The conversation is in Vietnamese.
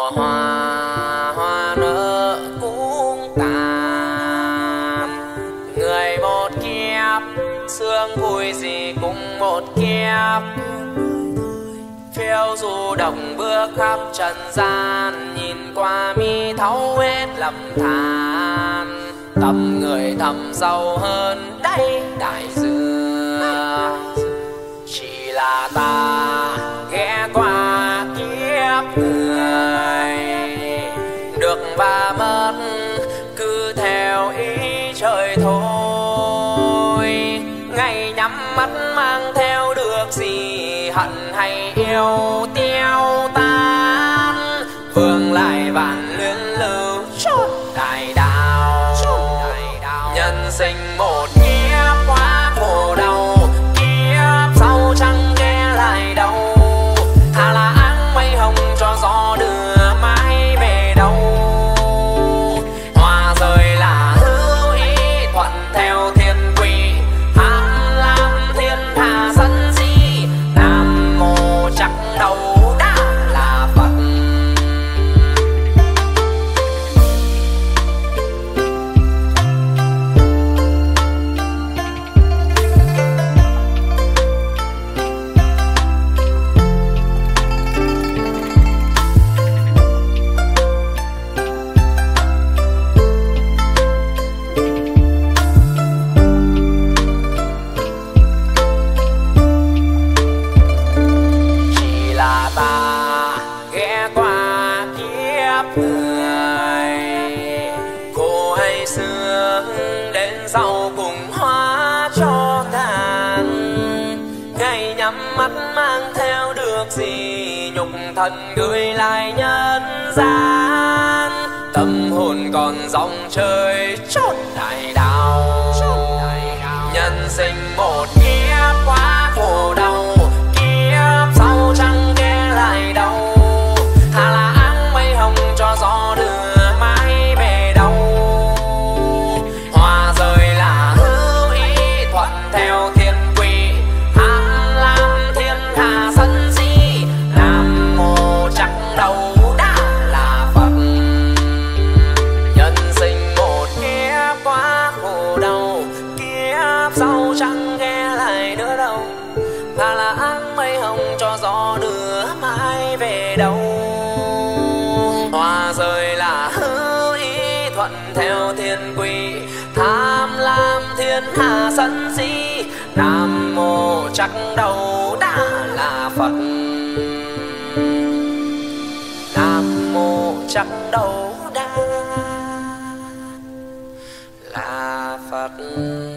hoa hoa nở cũng tàn. Người một kiếp sương vui gì cũng một kiếp, phiêu du đồng bước khắp trần gian, nhìn qua mi thấu hết lầm than. Tâm người thầm sâu hơn đáy đại dương, chỉ là ta ghé qua kiếp người, được và mất cứ theo ý trời thôi. Ngày nhắm mắt mang theo được gì, hận hay yêu tiêu tan, vương lại vạn luyến lưu chốt đại đạo. Nhân sinh một kiếp quá khổ đau, kiếp sau chẳng ghé lại đâu. Thà là áng mây hồng cho gió đưa mãi về đâu. Hoa rơi là hữu ý thuận theo thiên quy, tham lam thiên hạ sân si. Nam mô chắc đâu đã là Phật. Chỉ là ta ghé qua kiếp người, khổ hay sướng đến sau cùng hóa cho tàn. Ngày nhắm mắt mang theo được gì, nhục thân gửi lại nhân gian. Tâm hồn còn dòng chơi chốt đại đạo. Nhân sinh một kiếp quá khổ đau, kiếp sau chẳng ghé lại đâu. Thà là áng mây hồng cho gió đưa mãi về đâu. Hoa rơi là hữu ý thuận theo thiên quy, tham lam thiên hạ sân si. Nam mô chắc đâu đã là Phật. Nhân sinh một kiếp quá khổ đau, kiếp sau chẳng ghé lại nữa đâu. Thà là áng mây hồng cho gió đưa mãi về đâu. Hoa rơi là hữu ý thuận theo thiên quy, tham lam thiên hạ sân si. Nam mô chắc đâu đã là Phật. Nam mô chắc đâu đã là Phật.